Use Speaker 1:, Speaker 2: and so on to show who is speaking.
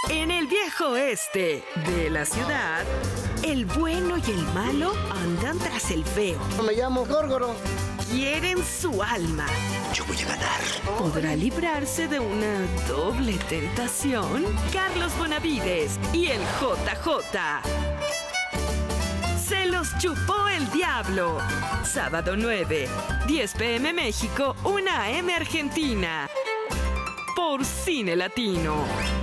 Speaker 1: En el viejo oeste de la ciudad, el bueno y el malo andan tras el feo.
Speaker 2: Me llamo Górgoro.
Speaker 1: Quieren su alma.
Speaker 3: Yo voy a ganar.
Speaker 1: ¿Podrá librarse de una doble tentación? Carlos Bonavides y el JJ. Se los chupó el diablo. Sábado 9, 10 p.m. México, 1 a.m. Argentina. Por Cine Latino.